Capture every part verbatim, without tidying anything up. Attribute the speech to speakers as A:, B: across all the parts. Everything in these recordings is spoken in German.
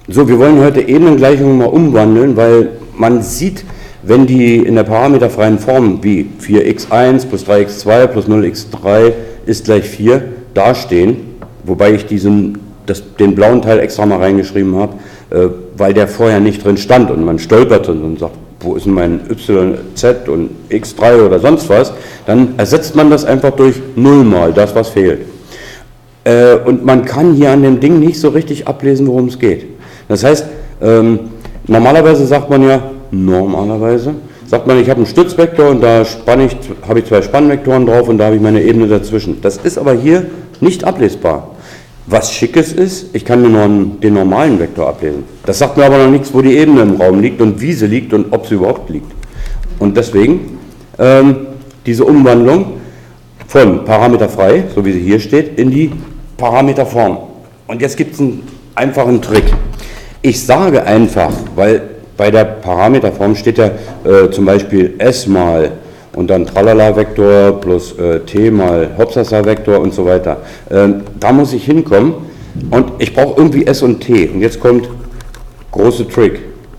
A: So, wir wollen heute Ebenengleichungen mal umwandeln, weil man sieht, wenn die in der parameterfreien Form wie vier x eins plus drei x zwei plus null x drei ist gleich vier dastehen, wobei ich diesen, das, den blauen Teil extra mal reingeschrieben habe, äh, weil der vorher nicht drin stand und man stolpert und sagt, wo ist denn mein y, z und x drei oder sonst was, dann ersetzt man das einfach durch null mal, das was fehlt. Äh, und man kann hier an dem Ding nicht so richtig ablesen, worum es geht. Das heißt, ähm, normalerweise sagt man ja, normalerweise sagt man, ich habe einen Stützvektor und da spanne ich, habe ich zwei Spannvektoren drauf und da habe ich meine Ebene dazwischen. Das ist aber hier nicht ablesbar. Was Schickes ist, ich kann nur den normalen Vektor ablesen. Das sagt mir aber noch nichts, wo die Ebene im Raum liegt und wie sie liegt und ob sie überhaupt liegt. Und deswegen ähm, diese Umwandlung von parameterfrei, so wie sie hier steht, in die Parameterform. Und jetzt gibt es einen einfachen Trick. Ich sage einfach, weil bei der Parameterform steht ja äh, zum Beispiel S mal und dann Tralala-Vektor plus äh, T mal Hopsasa-Vektor und so weiter. Ähm, da muss ich hinkommen und ich brauche irgendwie S und T. Und jetzt kommt große Trick.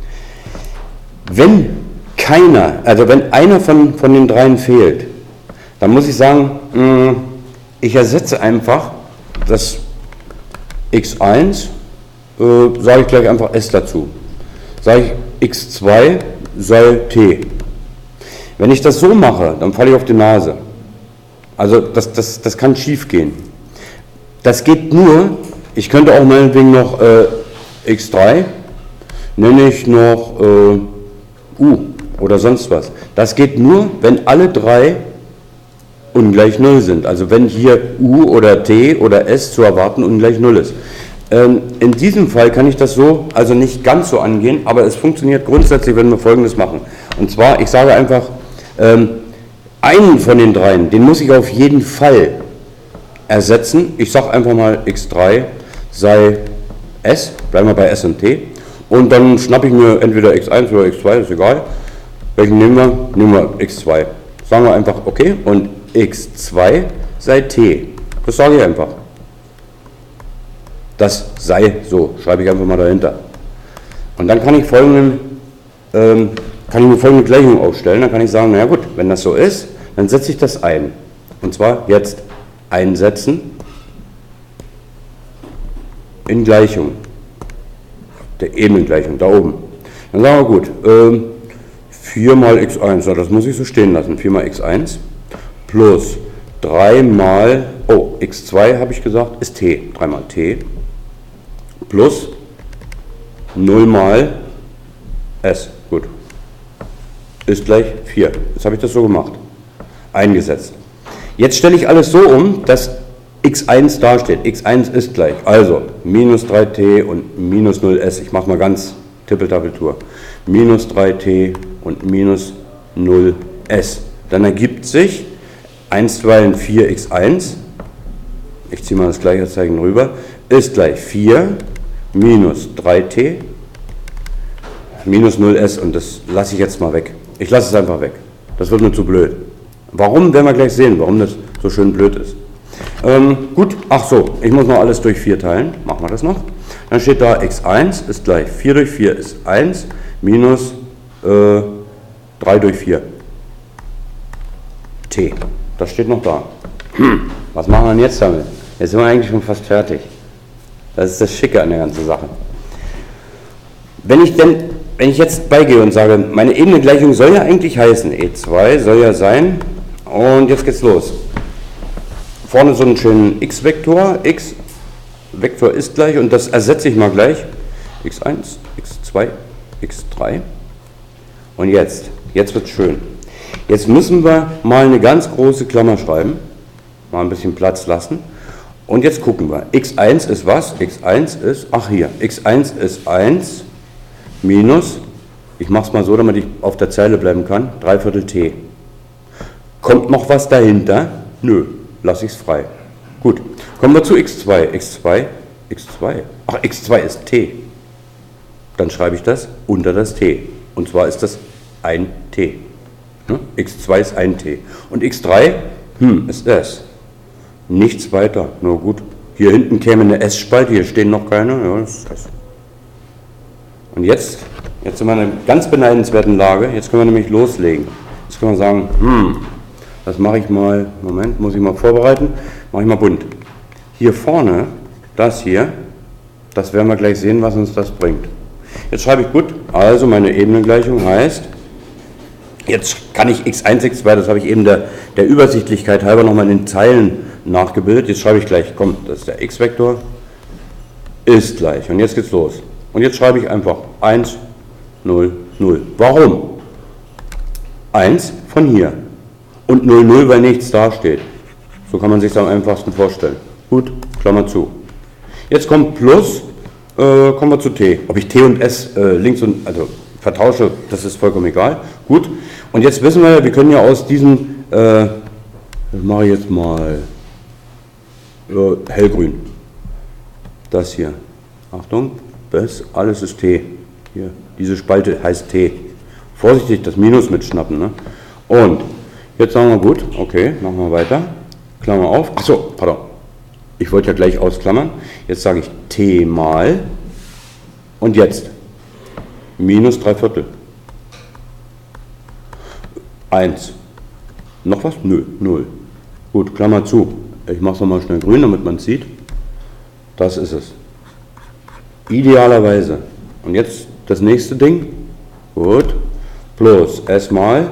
A: Wenn keiner, also wenn einer von, von den dreien fehlt, dann muss ich sagen, mh, ich ersetze einfach das x eins, äh, sage ich gleich einfach S dazu. Sage ich x zwei sei T. Wenn ich das so mache, dann falle ich auf die Nase. Also das, das, das kann schief gehen. Das geht nur, ich könnte auch meinetwegen noch äh, x drei, nenne ich noch äh, U oder sonst was. Das geht nur, wenn alle drei ungleich null sind. Also wenn hier U oder T oder S zu erwarten ungleich null ist. Ähm, in diesem Fall kann ich das so, also nicht ganz so angehen, aber es funktioniert grundsätzlich, wenn wir Folgendes machen. Und zwar, ich sage einfach, ähm, einen von den dreien, den muss ich auf jeden Fall ersetzen. Ich sage einfach mal x drei sei S, bleiben wir bei S und T. Und dann schnappe ich mir entweder x eins oder x zwei, ist egal. Welchen nehmen wir? Nehmen wir x zwei. Sagen wir einfach okay und x zwei sei T. Das sage ich einfach. Das sei so, schreibe ich einfach mal dahinter. Und dann kann ich, folgenden, ähm, kann ich mir folgende Gleichung aufstellen. Dann kann ich sagen, naja gut, wenn das so ist, dann setze ich das ein. Und zwar jetzt einsetzen in Gleichung. Der Ebenengleichung, da oben. Dann sagen wir gut, ähm, vier mal x eins, ja, das muss ich so stehen lassen, vier mal x eins plus drei mal, oh, x zwei habe ich gesagt, ist t, drei mal t, plus null mal s, gut, ist gleich vier. Jetzt habe ich das so gemacht, eingesetzt. Jetzt stelle ich alles so um, dass x eins dasteht, x eins ist gleich, also minus drei t und minus null s, ich mache mal ganz Tippeltappeltour, minus drei t und minus null s. Dann ergibt sich eins zwei vier x eins, ich ziehe mal das Gleichheitszeichen rüber, ist gleich vier minus drei t minus null s und das lasse ich jetzt mal weg. Ich lasse es einfach weg. Das wird mir zu blöd. Warum, werden wir gleich sehen, warum das so schön blöd ist. Ähm, gut, ach so, ich muss noch alles durch vier teilen, machen wir das noch. Dann steht da x eins ist gleich vier durch vier ist eins minus äh, drei durch vier. T, das steht noch da. Hm, was machen wir denn jetzt damit? Jetzt sind wir eigentlich schon fast fertig. Das ist das Schicke an der ganzen Sache. Wenn ich denn, wenn ich jetzt beigehe und sage, meine Ebenengleichung soll ja eigentlich heißen, e zwei soll ja sein, und jetzt geht's los. Vorne so einen schönen x-Vektor, x, Vektor ist gleich, und das ersetze ich mal gleich, x eins, x zwei, x drei, und jetzt, jetzt wird's schön. Jetzt müssen wir mal eine ganz große Klammer schreiben, mal ein bisschen Platz lassen, und jetzt gucken wir, x eins ist was? x eins ist, ach hier, x eins ist eins minus, ich mache es mal so, damit ich auf der Zeile bleiben kann, drei Viertel t. Kommt noch was dahinter? Nö, lasse ich es frei. Gut, kommen wir zu x zwei. x zwei, x zwei, ach x zwei ist t. Dann schreibe ich das unter das t. Und zwar ist das ein t. Ne? x zwei ist ein t. Und x drei, hm, ist s. Nichts weiter, nur gut. Hier hinten käme eine S-Spalte, hier stehen noch keine. Ja, das ist S. Und jetzt, jetzt sind wir in einer ganz beneidenswerten Lage. Jetzt können wir nämlich loslegen. Jetzt können wir sagen, hm, das mache ich mal, Moment, muss ich mal vorbereiten, mache ich mal bunt. Hier vorne, das hier, das werden wir gleich sehen, was uns das bringt. Jetzt schreibe ich gut, also meine Ebenengleichung heißt, jetzt kann ich x eins, x zwei, das habe ich eben der, der Übersichtlichkeit halber nochmal in den Zeilen nachgebildet. Jetzt schreibe ich gleich, komm, das ist der x-Vektor, ist gleich. Und jetzt geht's los. Und jetzt schreibe ich einfach eins, null, null. Warum? eins von hier. Und null, null, weil nichts da steht. So kann man sich das am einfachsten vorstellen. Gut, Klammer zu. Jetzt kommt Plus, äh, kommen wir zu T. Ob ich T und S äh, links und, also vertausche, das ist vollkommen egal. Gut, und jetzt wissen wir, wir können ja aus diesem, äh, das mache ich jetzt mal äh, hellgrün. Das hier. Achtung, das alles ist T. Hier, diese Spalte heißt T. Vorsichtig das Minus mitschnappen. Ne? Und jetzt sagen wir gut, okay, machen wir weiter. Klammer auf. Achso, pardon. Ich wollte ja gleich ausklammern. Jetzt sage ich T mal und jetzt minus drei Viertel. eins. Noch was? Nö, null. Gut, Klammer zu. Ich mache es nochmal schnell grün, damit man es sieht. Das ist es. Idealerweise. Und jetzt das nächste Ding. Gut. Plus S mal.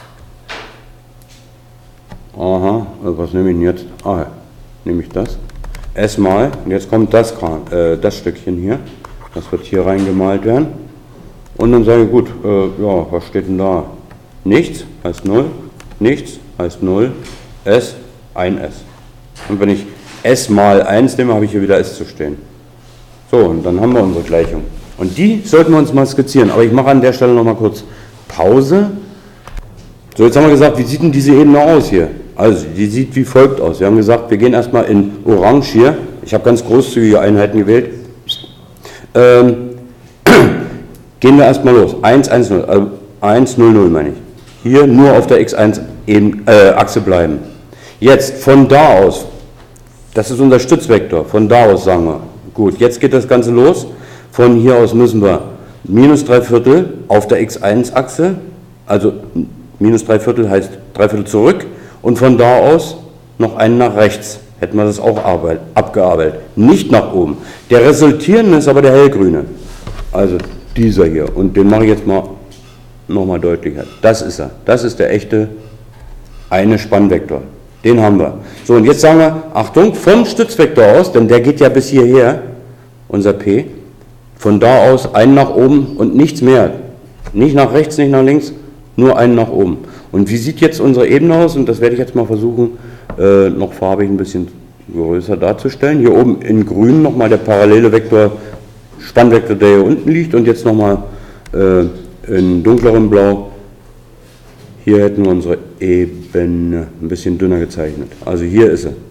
A: Aha, was nehme ich denn jetzt? Ah, nehme ich das. S mal. Und jetzt kommt das, äh, das Stückchen hier. Das wird hier reingemalt werden. Und dann sage ich, gut, äh, ja, was steht denn da? Nichts heißt null. Nichts heißt null. S, ein S. Und wenn ich S mal eins nehme, habe ich hier wieder S zu stehen. So, und dann haben wir unsere Gleichung. Und die sollten wir uns mal skizzieren. Aber ich mache an der Stelle nochmal kurz Pause. So, jetzt haben wir gesagt, wie sieht denn diese Ebene aus hier? Also, die sieht wie folgt aus. Wir haben gesagt, wir gehen erstmal in Orange hier. Ich habe ganz großzügige Einheiten gewählt. Ähm, gehen wir erstmal los. eins, eins, null. Also eins, null, null meine ich. Hier nur auf der x eins eben, äh, Achse bleiben. Jetzt von da aus, das ist unser Stützvektor, von da aus sagen wir, gut, jetzt geht das Ganze los. Von hier aus müssen wir minus drei Viertel auf der x eins Achse, also minus drei Viertel heißt drei Viertel zurück und von da aus noch einen nach rechts. Hätten wir das auch abgearbeitet. Nicht nach oben. Der resultierende ist aber der hellgrüne. Also dieser hier. Und den mache ich jetzt mal nochmal deutlicher. Das ist er. Das ist der echte eine Spannvektor. Den haben wir. So, und jetzt sagen wir, Achtung, vom Stützvektor aus, denn der geht ja bis hierher, unser P, von da aus einen nach oben und nichts mehr. Nicht nach rechts, nicht nach links, nur einen nach oben. Und wie sieht jetzt unsere Ebene aus? Und das werde ich jetzt mal versuchen, äh, noch farbig ein bisschen größer darzustellen. Hier oben in grün nochmal der parallele Vektor, Spannvektor, der hier unten liegt. Und jetzt nochmal äh, in dunklerem Blau. Hier hätten wir unsere Ebene ein bisschen dünner gezeichnet. Also hier ist sie.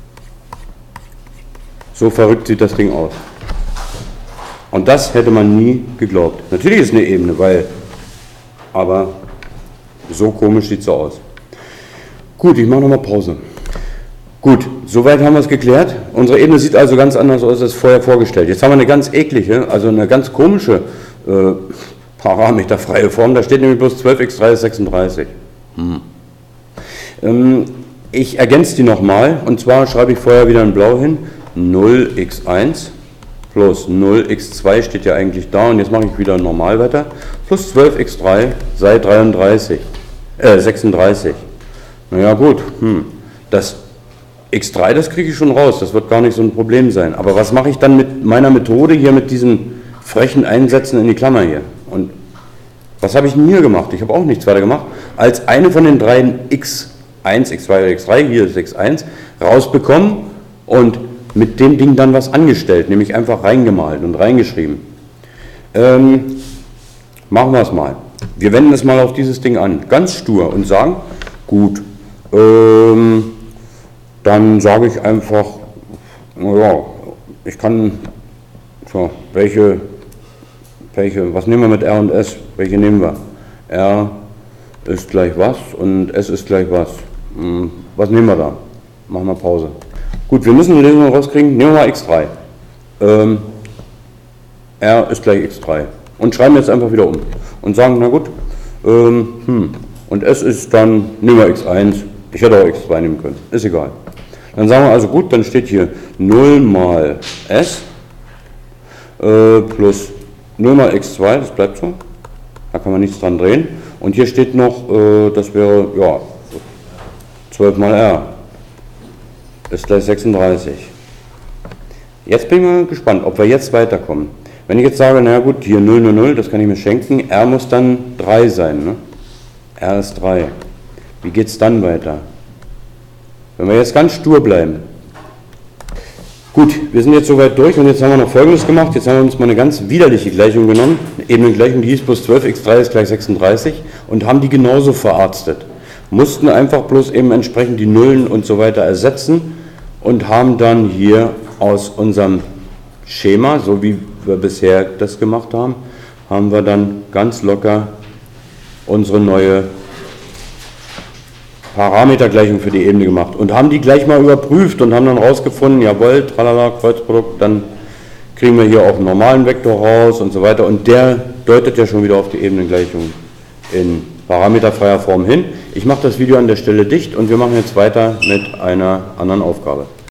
A: So verrückt sieht das Ding aus. Und das hätte man nie geglaubt. Natürlich ist es eine Ebene, weil, aber so komisch sieht es so aus. Gut, ich mache nochmal Pause. Gut, soweit haben wir es geklärt. Unsere Ebene sieht also ganz anders aus als vorher vorgestellt. Jetzt haben wir eine ganz eklige, also eine ganz komische äh, parameterfreie Form. Da steht nämlich bloß zwölf x drei ist sechsunddreißig. Hm. Ähm, ich ergänze die nochmal, und zwar schreibe ich vorher wieder in Blau hin, null x eins plus null x zwei steht ja eigentlich da, und jetzt mache ich wieder normal weiter, plus zwölf x drei sei dreiunddreißig, äh, sechsunddreißig. Naja gut, hm. das x drei, das kriege ich schon raus, das wird gar nicht so ein Problem sein. Aber was mache ich dann mit meiner Methode hier, mit diesen frechen Einsätzen in die Klammer hier? Und was habe ich denn hier gemacht? Ich habe auch nichts weiter gemacht, als eine von den drei x eins, x zwei oder x drei, hier ist x eins, rausbekommen und mit dem Ding dann was angestellt, nämlich einfach reingemalt und reingeschrieben. Ähm, machen wir es mal. Wir wenden es mal auf dieses Ding an, ganz stur, und sagen, gut, ähm, dann sage ich einfach, naja, ich kann, so, welche, welche, was nehmen wir mit R und S? Welche nehmen wir? R ist gleich was und S ist gleich was. Hm, was nehmen wir da? Machen wir Pause. Gut, wir müssen die Lösung rauskriegen. Nehmen wir mal x drei. Ähm, R ist gleich x drei. und schreiben jetzt einfach wieder um und sagen, na gut, ähm, hm, und S ist dann, nehmen wir x eins, ich hätte auch x zwei nehmen können, ist egal. Dann sagen wir also gut, dann steht hier null mal S äh, plus null mal x zwei, das bleibt so, da kann man nichts dran drehen. Und hier steht noch, äh, das wäre, ja, zwölf mal R ist gleich sechsunddreißig. Jetzt bin ich mal gespannt, ob wir jetzt weiterkommen. Wenn ich jetzt sage, na gut, hier null, null, null, das kann ich mir schenken, R muss dann drei sein, ne? R ist drei. Wie geht es dann weiter? Wenn wir jetzt ganz stur bleiben. Gut, wir sind jetzt soweit durch und jetzt haben wir noch Folgendes gemacht. Jetzt haben wir uns mal eine ganz widerliche Gleichung genommen, eben eine Gleichung, die hieß plus zwölf x drei ist gleich sechsunddreißig und haben die genauso verarztet. Mussten einfach bloß eben entsprechend die Nullen und so weiter ersetzen und haben dann hier aus unserem Schema, so wie wir bisher das gemacht haben, haben wir dann ganz locker unsere neue Parametergleichung für die Ebene gemacht und haben die gleich mal überprüft und haben dann rausgefunden, jawohl, tralala, Kreuzprodukt, dann kriegen wir hier auch einen normalen Vektor raus und so weiter und der deutet ja schon wieder auf die Ebenengleichung in parameterfreier Form hin. Ich mache das Video an der Stelle dicht und wir machen jetzt weiter mit einer anderen Aufgabe.